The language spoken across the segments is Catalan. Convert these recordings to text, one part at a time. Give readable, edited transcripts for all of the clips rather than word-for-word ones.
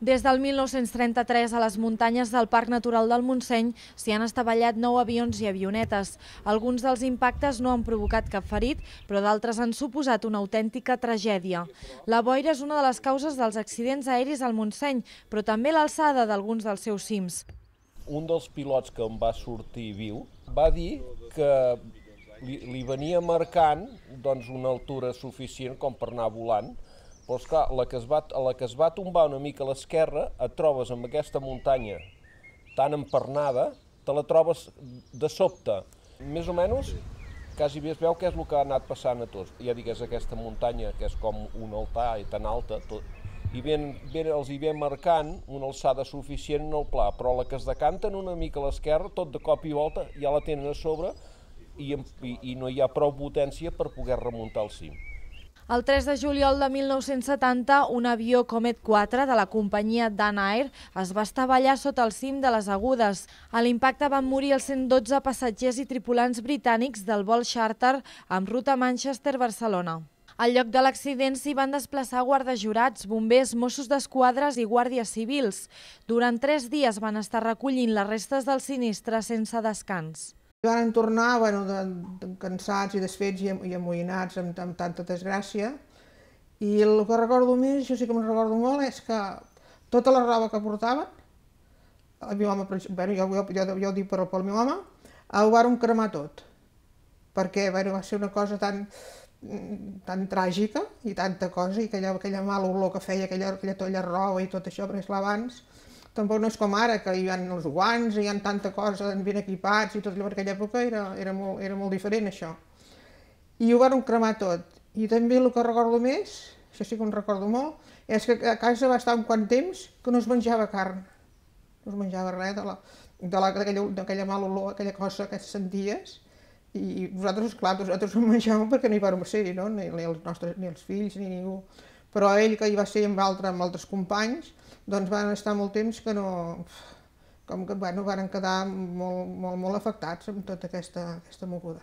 Des del 1933 a les muntanyes del Parc Natural del Montseny s'hi han estavellat 9 avions i avionetes. Alguns dels impactes no han provocat cap ferit, però d'altres han suposat una autèntica tragèdia. La boira és una de les causes dels accidents aeris al Montseny, però també l'alçada d'alguns dels seus cims. Un dels pilots que em va sortir viu va dir que li venia marcant una altura suficient com per anar volant, però esclar, a la que es va tombar una mica a l'esquerra, et trobes amb aquesta muntanya tan empernada, te la trobes de sobte. Més o menys, quasi bé es veu què és el que ha anat passant a tots. Ja digues, aquesta muntanya, que és com un altar i tan alta, i els hi ve marcant una alçada suficient en el pla, però la que es decanten una mica a l'esquerra, tot de cop i volta, ja la tenen a sobre i no hi ha prou potència per poder remuntar el cim. El 3 de juliol de 1970, un avió Comet 4 de la companyia Dan Air es va estavellar sota el cim de les Agudes. A l'impacte van morir els 112 passatgers i tripulants britànics del vol xàrter amb ruta Manchester-Barcelona. Al lloc de l'accident s'hi van desplaçar guàrdies jurats, bombers, Mossos d'Esquadra i guàrdies civils. Durant 3 dies van estar recollint les restes del sinistre sense descans. Van tornar cansats i desfets i amoïnats amb tanta desgràcia, i el que recordo més, això sí que me'n recordo molt, és que tota la roba que portaven, el meu home, jo ho dic pel meu home, ho van cremar tot, perquè va ser una cosa tan tràgica i tanta cosa, i aquella mala olor que feia aquella roba i tot això, perquè esclar, abans tampoc no és com ara, que hi ha els guants, hi ha tanta cosa ben equipats i tot allò, per aquella època era molt diferent això. I ho van cremar tot. I també el que recordo més, això sí que em recordo molt, és que a casa va estar un quant temps que no es menjava carn. No es menjava res d'aquella mala olor, aquella cosa que senties. I nosaltres, esclar, nosaltres no menjàvem perquè no hi vàrem ser, no? Ni els fills ni ningú. Però ell, que hi va ser amb altres companys, doncs van estar molt temps que van quedar molt afectats amb tota aquesta moguda.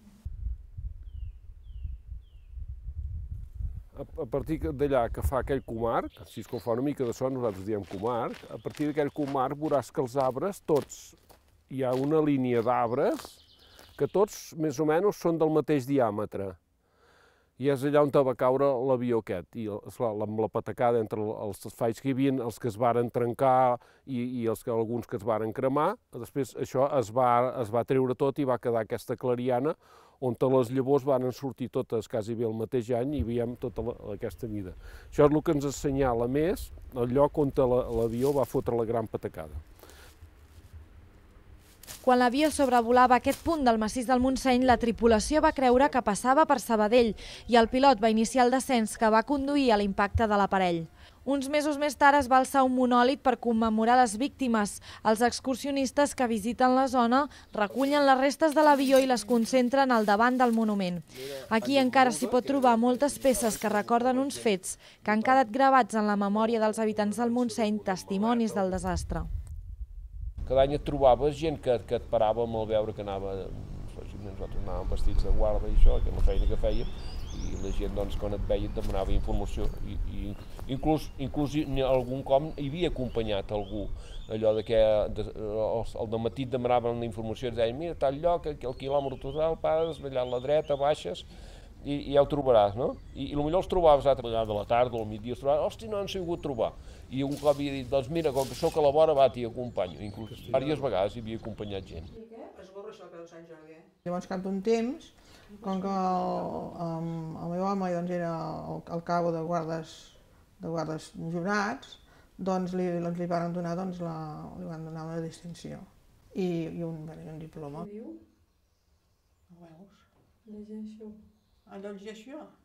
A partir d'allà que fa aquell comarc, si és que fa una mica de son, nosaltres diem comarc, a partir d'aquell comarc veuràs que els arbres, tots, hi ha una línia d'arbres que tots més o menys són del mateix diàmetre. I és allà on va caure l'avió aquest, i amb la patacada entre els falls que hi havia, els que es varen trencar i alguns que es varen cremar. Després això es va treure tot i va quedar aquesta clariana on les llavors van sortir totes quasi bé el mateix any i veiem tota aquesta mida. Això és el que ens assenyala més el lloc on l'avió va fotre la gran patacada. Quan l'avió sobrevolava aquest punt del massís del Montseny, la tripulació va creure que passava per Sabadell i el pilot va iniciar el descens que va conduir a l'impacte de l'aparell. Uns mesos més tard es va alçar un monòlit per commemorar les víctimes. Els excursionistes que visiten la zona recullen les restes de l'avió i les concentren al davant del monument. Aquí encara s'hi pot trobar moltes peces que recorden uns fets que han quedat gravats en la memòria dels habitants del Montseny, testimonis del desastre. Cada any et trobaves gent que et parava al veure que nosaltres anàvem vestits de guarda i això, que la feina que fèiem, i la gent, quan et veia, et demanava informació. Inclús algun cop hi havia acompanyat algú, allò que al dematí et demanaven la informació, et deien, mira, tal lloc, aquí al quilòmetre total, pares, allà a la dreta, baixes, i ja ho trobaràs, no? I potser els trobaves a l'altra de la tarda o al migdia, els trobaves, hosti, no han sigut trobar. I un cop havia dit, doncs mira, com que sóc a la vora, va, t'hi acompanyo. Inclús diverses vegades hi havia acompanyat gent. Llavors, cap d'un temps, com que el meu home era el cabo de guardes jurats, doncs li van donar una distinció i un diploma. Ho veus? Llegeixo. Allò llegeixo jo?